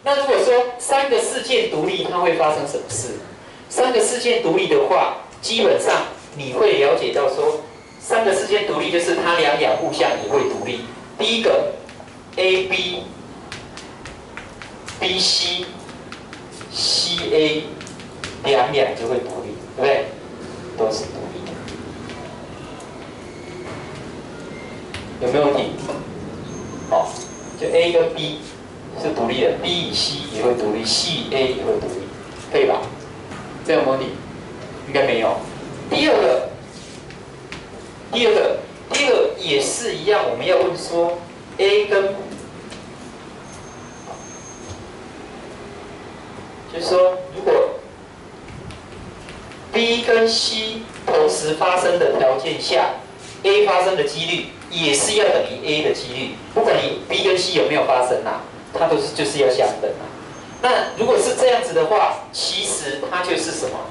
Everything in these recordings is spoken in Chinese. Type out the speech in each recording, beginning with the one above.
那如果说三个事件独立，它会发生什么事？三个事件独立的话，基本上你会了解到说，三个事件独立就是它两两互相也会独立。第一个 ，AB、BC、CA 两两就会独立，对不对？都是独立的，有没有问题？好，就 A 跟 B 是独立的 ，B 与 C 也会独立 ，CA 也会独立，可以吧？这样有没有问题？应该没有。第二个也是一样，我们要问说 A 跟，就是说如果 B 跟 C 同时发生的条件下 ，A 发生的几率也是要等于 A 的几率，不管你 B 跟 C 有没有发生啊，它都是就是要相等啊。那如果是这样子的话，其实它就是什么？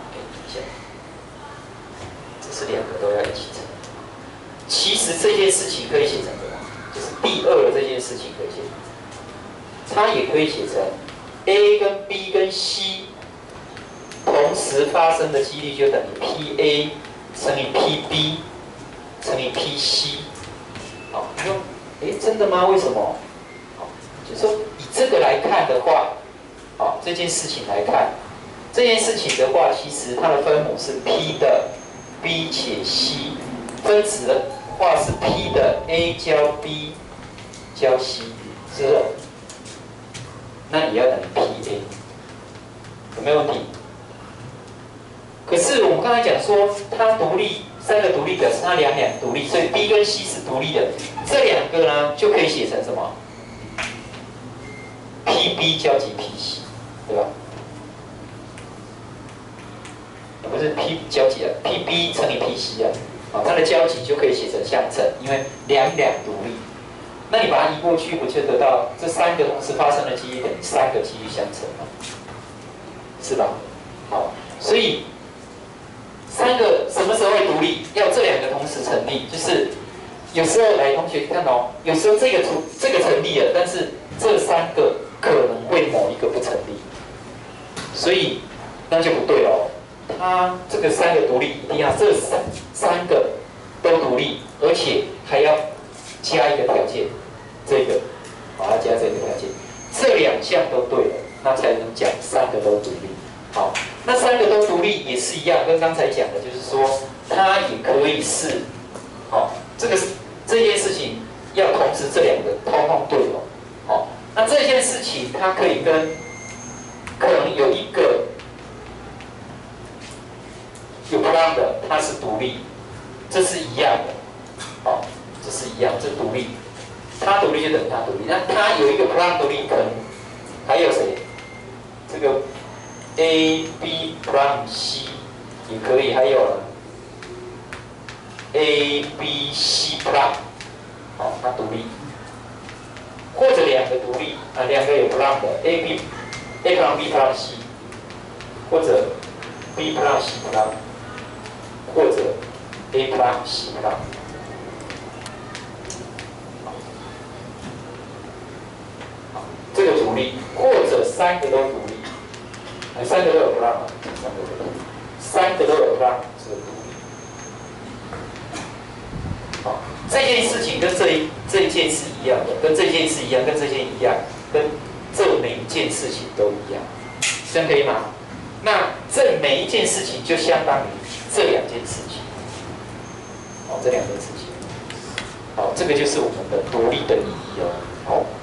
这是两个都要一起乘。其实这件事情可以写成什么？就是第二这件事情可以写成，它也可以写成 A 跟 B 跟 C 同时发生的几率就等于 PA 乘以 PB 乘以 PC。好，你说，真的吗？为什么？好，就是说以这个来看的话，好，这件事情来看，这件事情的话，其实它的分母是 P 的 B 且 C， 分子的话是 P 的 A 交 B 交 C， 是不是？那也要等于 PA， 有没有问题？可是我们刚才讲说，它独立，三个独立表示它两两独立，所以 B 跟 C 是独立的，这两个呢就可以写成什么 ？PB 交集 PC， 对吧？不是 P 交集啊 ，PB 乘以 PC 啊，它的交集就可以写成相乘，因为两两独立。那你把它移过去，不就得到这三个同时发生的几率等于三个几率相乘吗？是吧？好，所以三个什么时候会独立？要这两个同时成立，就是有时候来同学看哦，有时候这个成立了，但是这三个可能会某一个不成立，所以那就不对哦。它这个三个独立一定要这三个都独立，而且还要加一个条件，这个把它加这个条件，这两项都对了，那才能讲三个都独立。好，那三个都独立也是一样，跟刚才讲的，就是说它也可以是，好，这件事情要同时这两个通通对哦。好，那这件事情它可以跟可能有一个有不让的，它是独立，这是一样的。好，这是一样，这独立，它独立就等于它独立。那它有一个不让独立，可能还有谁？这个 A、B 不让 C 也可以，还有 A、B、C 不让，好，它独立。或者两个独立啊，两个有不让的 A 不让 B 不让 C， 或者 B 不让 C 不让，或者 A 不让 C 不让。这个独立，或者三个都独立，三个都有不让，三个都有不让，这个独立。好，这件事情跟这一件是一样的，跟这件事一样，跟这件一样，跟这每一件事情都一样，这样可以吗？那这每一件事情就相当于这两件事情，好，这两件事情，好，这个就是我们的独立的意义哦，好。